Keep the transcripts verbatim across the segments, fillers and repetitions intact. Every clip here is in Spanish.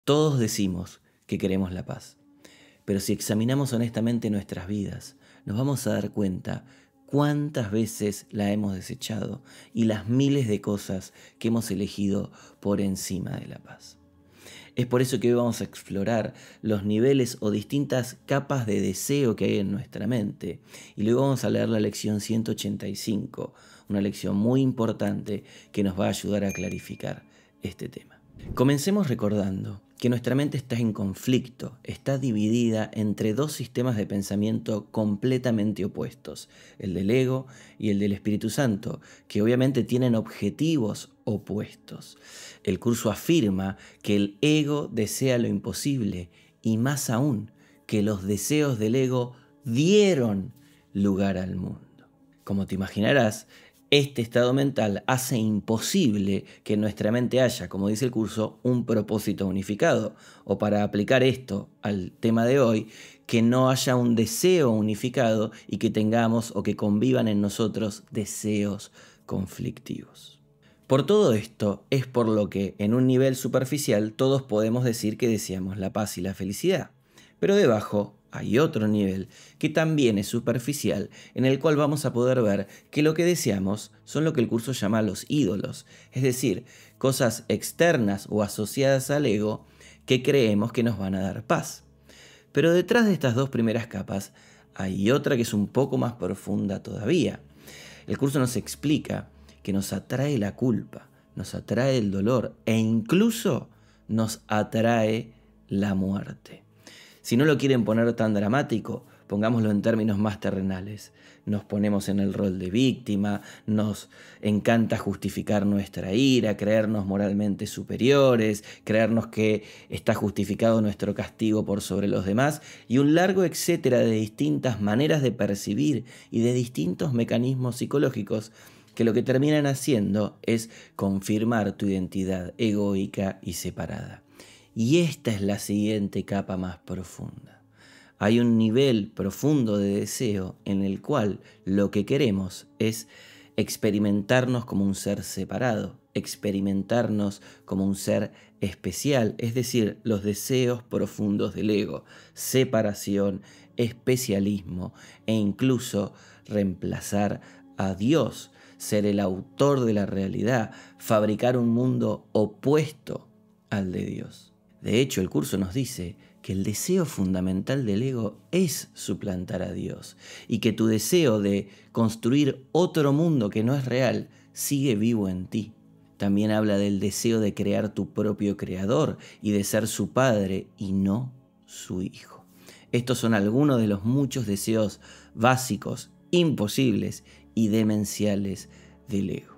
Todos decimos que queremos la paz, pero si examinamos honestamente nuestras vidas, nos vamos a dar cuenta cuántas veces la hemos desechado y las miles de cosas que hemos elegido por encima de la paz. Es por eso que hoy vamos a explorar los niveles o distintas capas de deseo que hay en nuestra mente. Y luego vamos a leer la lección ciento ochenta y cinco, una lección muy importante que nos va a ayudar a clarificar este tema. Comencemos recordando que nuestra mente está en conflicto, está dividida entre dos sistemas de pensamiento completamente opuestos, el del ego y el del Espíritu Santo, que obviamente tienen objetivos opuestos. El curso afirma que el ego desea lo imposible y más aún, que los deseos del ego dieron lugar al mundo. Como te imaginarás, este estado mental hace imposible que en nuestra mente haya, como dice el curso, un propósito unificado. O para aplicar esto al tema de hoy, que no haya un deseo unificado y que tengamos o que convivan en nosotros deseos conflictivos. Por todo esto es por lo que en un nivel superficial todos podemos decir que deseamos la paz y la felicidad. Pero debajo hay otro nivel que también es superficial, en el cual vamos a poder ver que lo que deseamos son lo que el curso llama los ídolos, es decir, cosas externas o asociadas al ego que creemos que nos van a dar paz. Pero detrás de estas dos primeras capas hay otra que es un poco más profunda todavía. El curso nos explica que nos atrae la culpa, nos atrae el dolor e incluso nos atrae la muerte. Si no lo quieren poner tan dramático, pongámoslo en términos más terrenales. Nos ponemos en el rol de víctima, nos encanta justificar nuestra ira, creernos moralmente superiores, creernos que está justificado nuestro castigo por sobre los demás y un largo etcétera de distintas maneras de percibir y de distintos mecanismos psicológicos que lo que terminan haciendo es confirmar tu identidad egoica y separada. Y esta es la siguiente capa más profunda. Hay un nivel profundo de deseo en el cual lo que queremos es experimentarnos como un ser separado, experimentarnos como un ser especial, es decir, los deseos profundos del ego, separación, especialismo e incluso reemplazar a Dios, ser el autor de la realidad, fabricar un mundo opuesto al de Dios. De hecho, el curso nos dice que el deseo fundamental del ego es suplantar a Dios y que tu deseo de construir otro mundo que no es real sigue vivo en ti. También habla del deseo de crear tu propio creador y de ser su padre y no su hijo. Estos son algunos de los muchos deseos básicos, imposibles y demenciales del ego.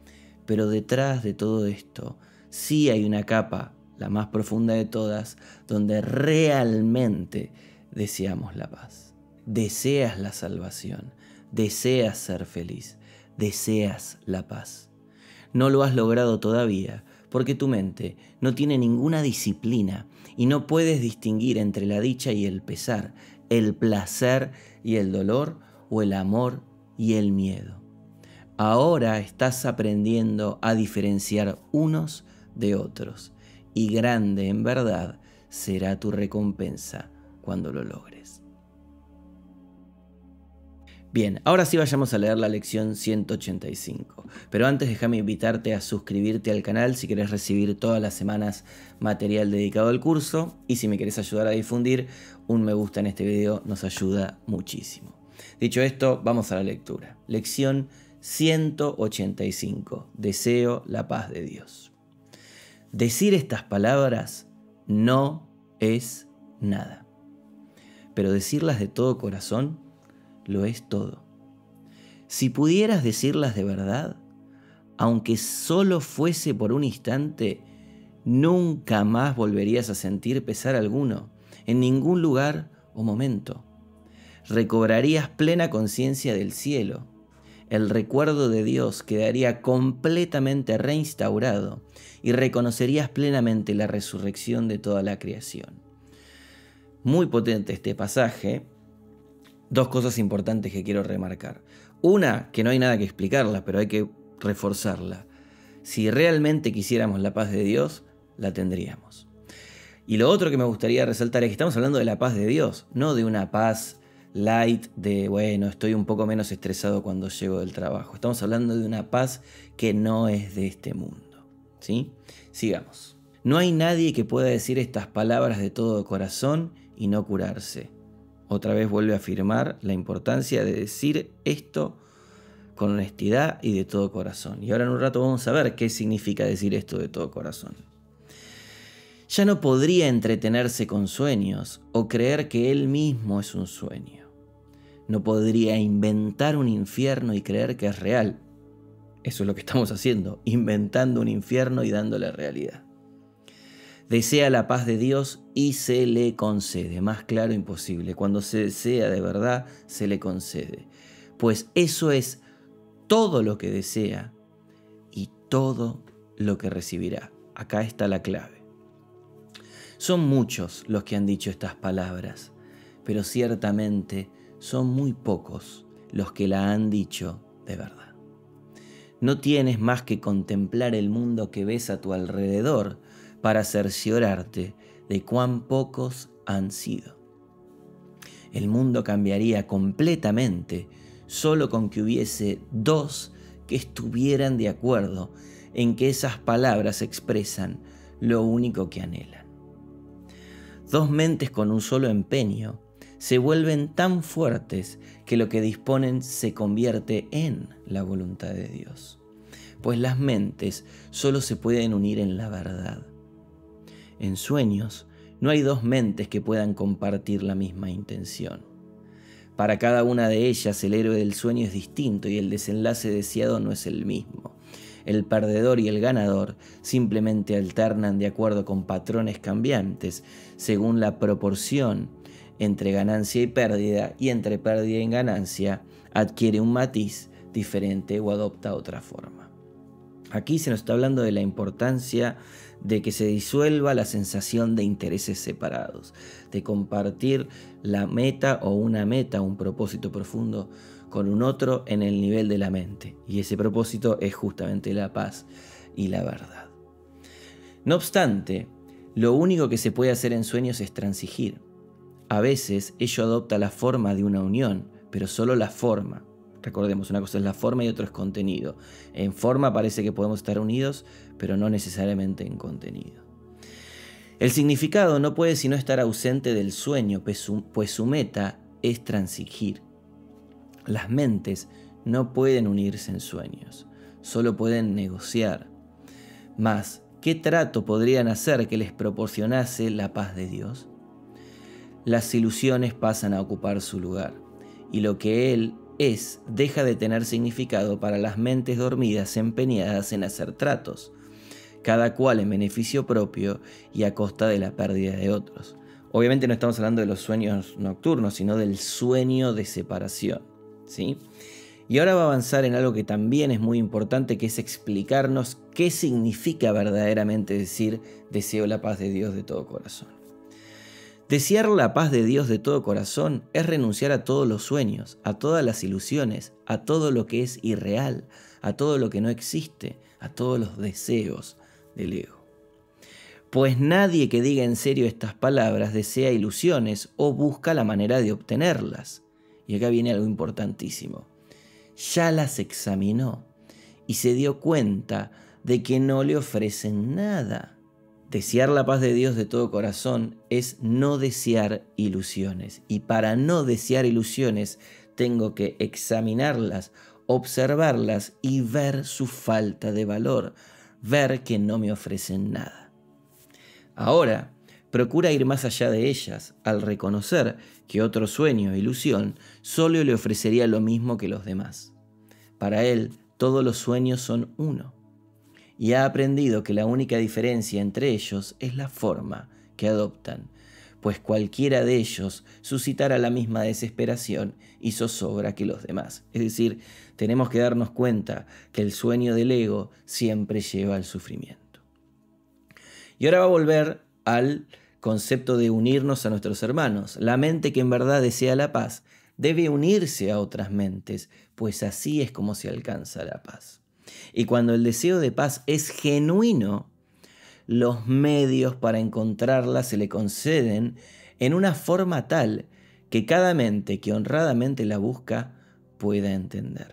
Pero detrás de todo esto sí hay una capa, la más profunda de todas, donde realmente deseamos la paz. Deseas la salvación, deseas ser feliz, deseas la paz. No lo has logrado todavía porque tu mente no tiene ninguna disciplina y no puedes distinguir entre la dicha y el pesar, el placer y el dolor o el amor y el miedo. Ahora estás aprendiendo a diferenciar unos de otros. Y grande en verdad será tu recompensa cuando lo logres. Bien, ahora sí vayamos a leer la lección ciento ochenta y cinco. Pero antes déjame invitarte a suscribirte al canal si querés recibir todas las semanas material dedicado al curso. Y si me querés ayudar a difundir, un me gusta en este video nos ayuda muchísimo. Dicho esto, vamos a la lectura. Lección ciento ochenta y cinco. Deseo la paz de Dios. Decir estas palabras no es nada, pero decirlas de todo corazón lo es todo. Si pudieras decirlas de verdad, aunque solo fuese por un instante, nunca más volverías a sentir pesar alguno, en ningún lugar o momento. Recobrarías plena conciencia del cielo. El recuerdo de Dios quedaría completamente reinstaurado y reconocerías plenamente la resurrección de toda la creación. Muy potente este pasaje. Dos cosas importantes que quiero remarcar. Una, que no hay nada que explicarla, pero hay que reforzarla. Si realmente quisiéramos la paz de Dios, la tendríamos. Y lo otro que me gustaría resaltar es que estamos hablando de la paz de Dios, no de una paz light de, bueno, estoy un poco menos estresado cuando llego del trabajo. Estamos hablando de una paz que no es de este mundo, ¿sí? Sigamos. No hay nadie que pueda decir estas palabras de todo corazón y no curarse. Otra vez vuelve a afirmar la importancia de decir esto con honestidad y de todo corazón. Y ahora en un rato vamos a ver qué significa decir esto de todo corazón. Ya no podría entretenerse con sueños o creer que él mismo es un sueño. No podría inventar un infierno y creer que es real. Eso es lo que estamos haciendo, inventando un infierno y dándole realidad. Desea la paz de Dios y se le concede. Más claro imposible. Cuando se desea de verdad, se le concede. Pues eso es todo lo que desea y todo lo que recibirá. Acá está la clave. Son muchos los que han dicho estas palabras, pero ciertamente son muy pocos los que la han dicho de verdad. No tienes más que contemplar el mundo que ves a tu alrededor para cerciorarte de cuán pocos han sido. El mundo cambiaría completamente solo con que hubiese dos que estuvieran de acuerdo en que esas palabras expresan lo único que anhelan. Dos mentes con un solo empeño se vuelven tan fuertes que lo que disponen se convierte en la voluntad de Dios. Pues las mentes solo se pueden unir en la verdad. En sueños no hay dos mentes que puedan compartir la misma intención. Para cada una de ellas el héroe del sueño es distinto y el desenlace deseado no es el mismo. El perdedor y el ganador simplemente alternan de acuerdo con patrones cambiantes según la proporción entre ganancia y pérdida, y entre pérdida y ganancia adquiere un matiz diferente o adopta otra forma. Aquí se nos está hablando de la importancia de que se disuelva la sensación de intereses separados, de compartir la meta o una meta, un propósito profundo con un otro en el nivel de la mente. Y ese propósito es justamente la paz y la verdad. No obstante, lo único que se puede hacer en sueños es transigir. A veces ello adopta la forma de una unión, pero solo la forma. Recordemos, una cosa es la forma y otra es contenido. En forma parece que podemos estar unidos, pero no necesariamente en contenido. El significado no puede sino estar ausente del sueño, pues su, pues su meta es transigir. Las mentes no pueden unirse en sueños, solo pueden negociar. Mas, ¿qué trato podrían hacer que les proporcionase la paz de Dios? Las ilusiones pasan a ocupar su lugar, y lo que Él es deja de tener significado para las mentes dormidas empeñadas en hacer tratos, cada cual en beneficio propio y a costa de la pérdida de otros. Obviamente no estamos hablando de los sueños nocturnos, sino del sueño de separación, ¿sí? Y ahora va a avanzar en algo que también es muy importante, que es explicarnos qué significa verdaderamente decir deseo la paz de Dios de todo corazón. Desear la paz de Dios de todo corazón es renunciar a todos los sueños, a todas las ilusiones, a todo lo que es irreal, a todo lo que no existe, a todos los deseos del ego. Pues nadie que diga en serio estas palabras desea ilusiones o busca la manera de obtenerlas. Y acá viene algo importantísimo. Ya las examinó y se dio cuenta de que no le ofrecen nada. Desear la paz de Dios de todo corazón es no desear ilusiones. Y para no desear ilusiones tengo que examinarlas, observarlas y ver su falta de valor. Ver que no me ofrecen nada. Ahora, procura ir más allá de ellas al reconocer que otro sueño o ilusión solo le ofrecería lo mismo que los demás. Para él, todos los sueños son uno. Y ha aprendido que la única diferencia entre ellos es la forma que adoptan, pues cualquiera de ellos suscitará la misma desesperación y zozobra que los demás. Es decir, tenemos que darnos cuenta que el sueño del ego siempre lleva al sufrimiento. Y ahora va a volver al concepto de unirnos a nuestros hermanos. La mente que en verdad desea la paz debe unirse a otras mentes, pues así es como se alcanza la paz. Y cuando el deseo de paz es genuino, los medios para encontrarla se le conceden en una forma tal que cada mente que honradamente la busca pueda entender.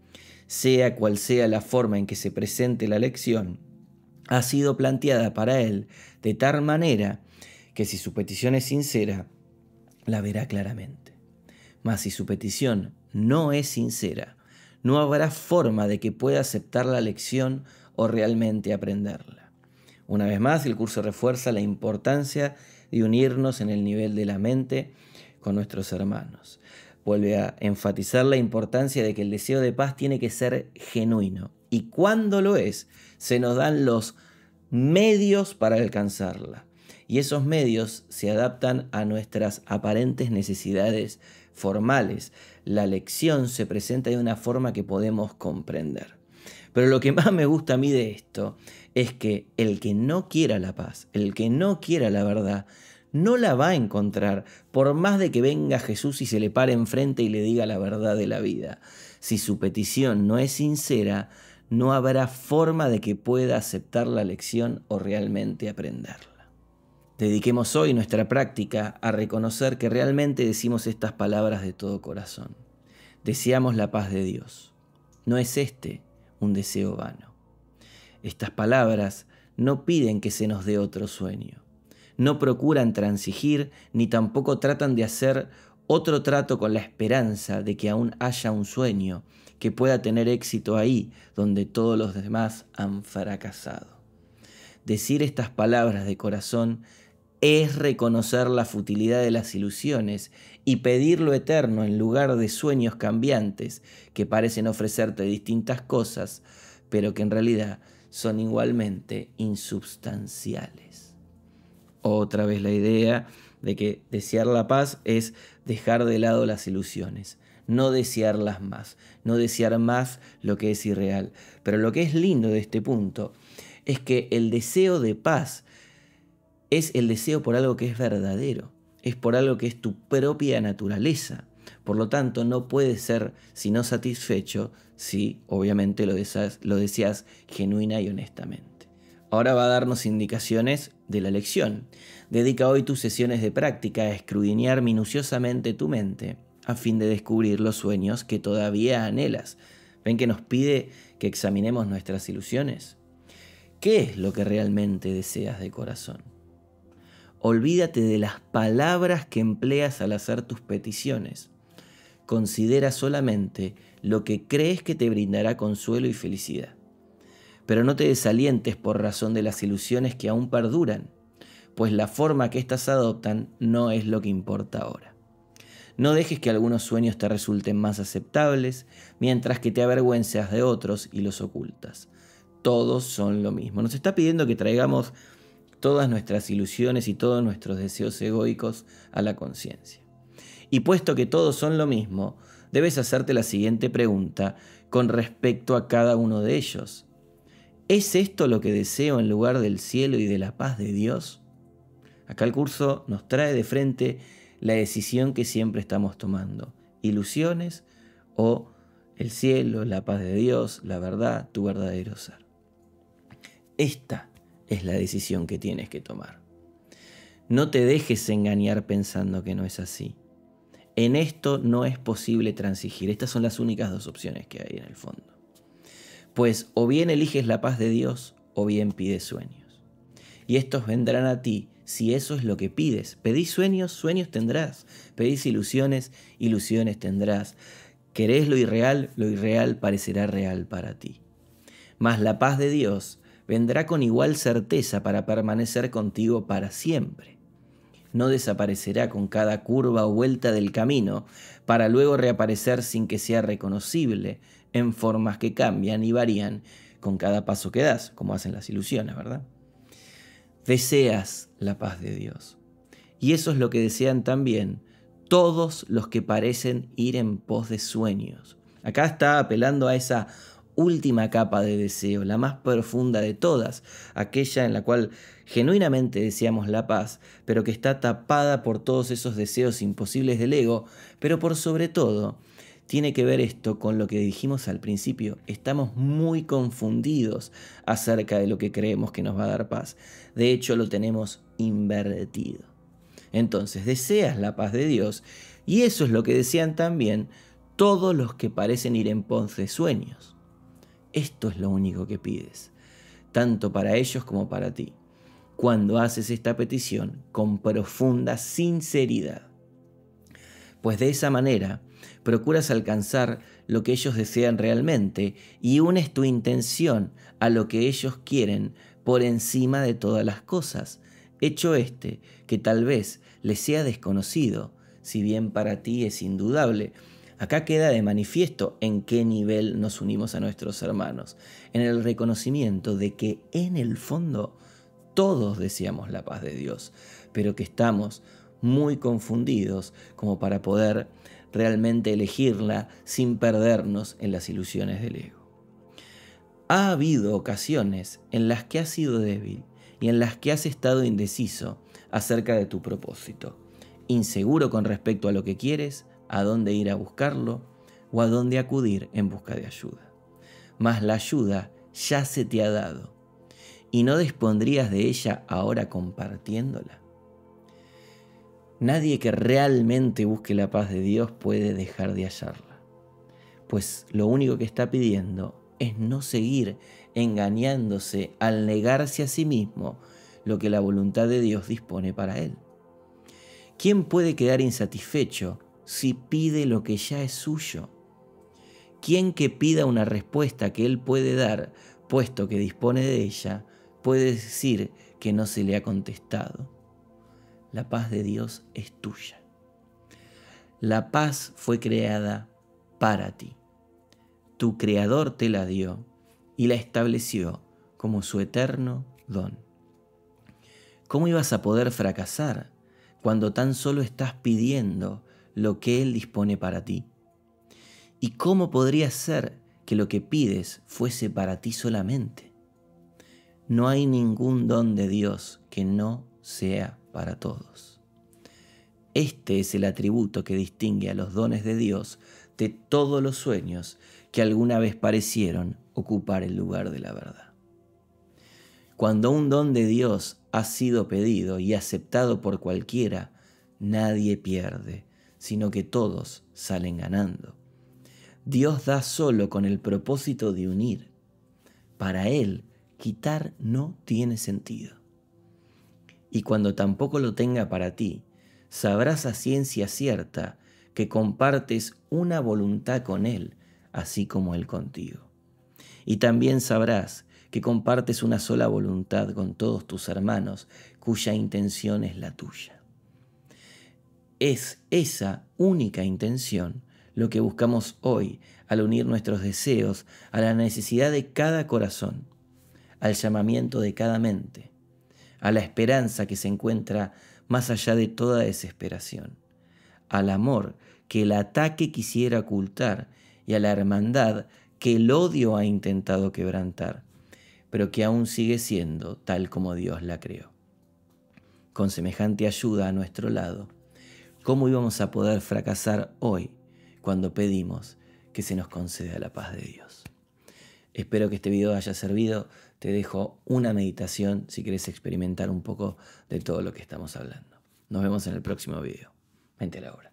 Sea cual sea la forma en que se presente la lección, ha sido planteada para él de tal manera que si su petición es sincera, la verá claramente. Mas si su petición no es sincera, no habrá forma de que pueda aceptar la lección o realmente aprenderla. Una vez más, el curso refuerza la importancia de unirnos en el nivel de la mente con nuestros hermanos. Vuelve a enfatizar la importancia de que el deseo de paz tiene que ser genuino. Y cuando lo es, se nos dan los medios para alcanzarla. Y esos medios se adaptan a nuestras aparentes necesidades formales. La lección se presenta de una forma que podemos comprender. Pero lo que más me gusta a mí de esto es que el que no quiera la paz, el que no quiera la verdad, no la va a encontrar por más de que venga Jesús y se le pare enfrente y le diga la verdad de la vida. Si su petición no es sincera, no habrá forma de que pueda aceptar la lección o realmente aprenderla. Dediquemos hoy nuestra práctica a reconocer que realmente decimos estas palabras de todo corazón. Deseamos la paz de Dios. No es este un deseo vano. Estas palabras no piden que se nos dé otro sueño. No procuran transigir ni tampoco tratan de hacer otro trato con la esperanza de que aún haya un sueño que pueda tener éxito ahí donde todos los demás han fracasado. Decir estas palabras de corazón es reconocer la futilidad de las ilusiones y pedir lo eterno en lugar de sueños cambiantes que parecen ofrecerte distintas cosas, pero que en realidad son igualmente insubstanciales. Otra vez la idea de que desear la paz es dejar de lado las ilusiones, no desearlas más, no desear más lo que es irreal. Pero lo que es lindo de este punto es que el deseo de paz es el deseo por algo que es verdadero, es por algo que es tu propia naturaleza. Por lo tanto, no puede ser sino satisfecho si obviamente lo deseas, lo deseas genuina y honestamente. Ahora va a darnos indicaciones de la lección. Dedica hoy tus sesiones de práctica a escudriñar minuciosamente tu mente a fin de descubrir los sueños que todavía anhelas. ¿Ven que nos pide que examinemos nuestras ilusiones? ¿Qué es lo que realmente deseas de corazón? Olvídate de las palabras que empleas al hacer tus peticiones. Considera solamente lo que crees que te brindará consuelo y felicidad. Pero no te desalientes por razón de las ilusiones que aún perduran, pues la forma que éstas adoptan no es lo que importa ahora. No dejes que algunos sueños te resulten más aceptables, mientras que te avergüenzas de otros y los ocultas. Todos son lo mismo. Nos está pidiendo que traigamos todas nuestras ilusiones y todos nuestros deseos egoicos a la conciencia. Y puesto que todos son lo mismo, debes hacerte la siguiente pregunta con respecto a cada uno de ellos. ¿Es esto lo que deseo en lugar del cielo y de la paz de Dios? Acá el curso nos trae de frente la decisión que siempre estamos tomando. Ilusiones o el cielo, la paz de Dios, la verdad, tu verdadero ser. Esta es la decisión que tienes que tomar. No te dejes engañar pensando que no es así. En esto no es posible transigir. Estas son las únicas dos opciones que hay en el fondo. Pues o bien eliges la paz de Dios o bien pides sueños. Y estos vendrán a ti si eso es lo que pides. Pedís sueños, sueños tendrás. Pedís ilusiones, ilusiones tendrás. Querés lo irreal, lo irreal parecerá real para ti. Mas la paz de Dios vendrá con igual certeza para permanecer contigo para siempre. No desaparecerá con cada curva o vuelta del camino para luego reaparecer sin que sea reconocible en formas que cambian y varían con cada paso que das, como hacen las ilusiones, ¿verdad? Deseas la paz de Dios. Y eso es lo que desean también todos los que parecen ir en pos de sueños. Acá está apelando a esa última capa de deseo, la más profunda de todas, aquella en la cual genuinamente deseamos la paz, pero que está tapada por todos esos deseos imposibles del ego, pero por sobre todo tiene que ver esto con lo que dijimos al principio. Estamos muy confundidos acerca de lo que creemos que nos va a dar paz. De hecho, lo tenemos invertido. Entonces, deseas la paz de Dios, y eso es lo que desean también todos los que parecen ir en pos de sueños. Esto es lo único que pides, tanto para ellos como para ti, cuando haces esta petición con profunda sinceridad. Pues de esa manera procuras alcanzar lo que ellos desean realmente y unes tu intención a lo que ellos quieren por encima de todas las cosas, hecho este que tal vez les sea desconocido, si bien para ti es indudable. Acá queda de manifiesto en qué nivel nos unimos a nuestros hermanos, en el reconocimiento de que en el fondo todos deseamos la paz de Dios, pero que estamos muy confundidos como para poder realmente elegirla sin perdernos en las ilusiones del ego. Ha habido ocasiones en las que has sido débil y en las que has estado indeciso acerca de tu propósito, inseguro con respecto a lo que quieres, a dónde ir a buscarlo o a dónde acudir en busca de ayuda. Mas la ayuda ya se te ha dado, ¿y no dispondrías de ella ahora compartiéndola? Nadie que realmente busque la paz de Dios puede dejar de hallarla, pues lo único que está pidiendo es no seguir engañándose al negarse a sí mismo lo que la voluntad de Dios dispone para él. ¿Quién puede quedar insatisfecho si pide lo que ya es suyo? ¿Quién que pida una respuesta que él puede dar, puesto que dispone de ella, puede decir que no se le ha contestado? La paz de Dios es tuya. La paz fue creada para ti. Tu Creador te la dio y la estableció como su eterno don. ¿Cómo ibas a poder fracasar cuando tan solo estás pidiendo lo que Él dispone para ti? ¿Y cómo podría ser que lo que pides fuese para ti solamente? No hay ningún don de Dios que no sea para todos. Este es el atributo que distingue a los dones de Dios de todos los sueños que alguna vez parecieron ocupar el lugar de la verdad. Cuando un don de Dios ha sido pedido y aceptado por cualquiera, nadie pierde, sino que todos salen ganando. Dios da solo con el propósito de unir. Para Él, quitar no tiene sentido. Y cuando tampoco lo tenga para ti, sabrás a ciencia cierta que compartes una voluntad con Él, así como Él contigo. Y también sabrás que compartes una sola voluntad con todos tus hermanos, cuya intención es la tuya. Es esa única intención lo que buscamos hoy al unir nuestros deseos a la necesidad de cada corazón, al llamamiento de cada mente, a la esperanza que se encuentra más allá de toda desesperación, al amor que el ataque quisiera ocultar y a la hermandad que el odio ha intentado quebrantar, pero que aún sigue siendo tal como Dios la creó. Con semejante ayuda a nuestro lado, ¿cómo íbamos a poder fracasar hoy cuando pedimos que se nos conceda la paz de Dios? Espero que este video haya servido. Te dejo una meditación si quieres experimentar un poco de todo lo que estamos hablando. Nos vemos en el próximo video. Mente a la obra.